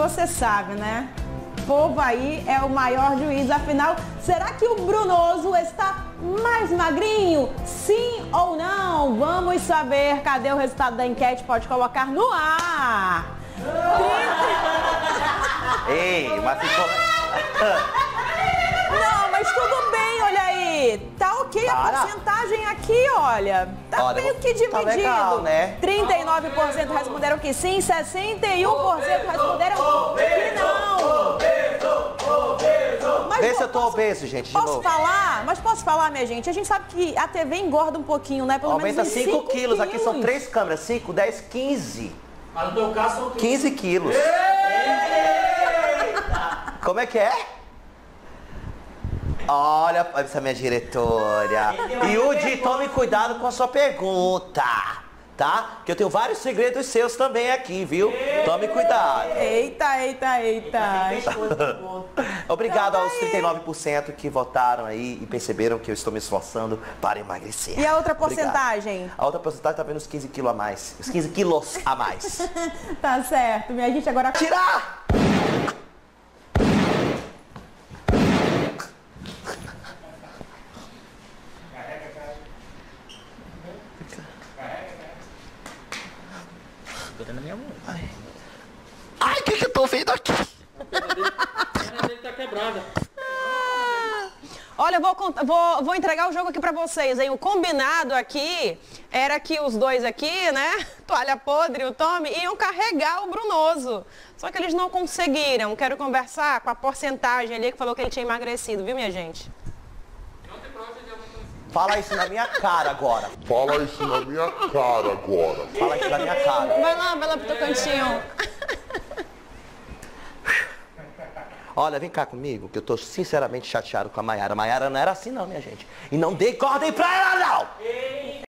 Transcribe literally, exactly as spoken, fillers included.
você sabe, né? O povo aí é o maior juiz, afinal, será que o Brunoso está mais magrinho? Sim ou não? Vamos saber. Cadê o resultado da enquete? Pode colocar no ar. Ei, mas ficou... Não, mas tudo bem, olha aí. Tá ok a Para. porcentagem aqui, olha. Tá Olha, meio que dividido. tá legal, né? trinta e nove por cento responderam que sim, sessenta e um por cento responderam que não. Mas, Vê pô, se eu tô posso- obeso, gente, de Posso novo. falar? Mas posso falar, minha gente? A gente sabe que a T V engorda um pouquinho, né? Pelo Aumenta menos uns cinco quilos, aqui são quilos. três câmeras, cinco, dez, quinze. Mas no teu caso são quinze quilos. Como é que é? Olha, essa minha diretora. E o Di, tome cuidado com a sua pergunta, tá? Que eu tenho vários segredos seus também aqui, viu? Tome cuidado. Eita, eita, eita. Obrigado Então, aos aí. trinta e nove por cento que votaram aí e perceberam que eu estou me esforçando para emagrecer. E a outra Obrigado. porcentagem? A outra porcentagem tá vendo os quinze quilos a mais. Os quinze quilos a mais. Tá certo, minha gente. Agora... Tirar! na minha mão. Ai, o que, que eu tô vendo aqui? A perna dele tá quebrada. Olha, eu vou, cont- vou, vou entregar o jogo aqui pra vocês, hein? O combinado aqui era que os dois aqui, né? Toalha Podre e o Tommy, iam carregar o Brunoso. Só que eles não conseguiram. Quero conversar com a porcentagem ali que falou que ele tinha emagrecido, viu, minha gente? Fala isso na minha cara agora. Fala isso na minha cara agora. Fala isso na minha cara. Vai lá, vai lá pro teu cantinho. Olha, vem cá comigo, que eu tô sinceramente chateado com a Mayara. A Mayara não era assim não, minha gente. E não dê corda aí pra ela, não!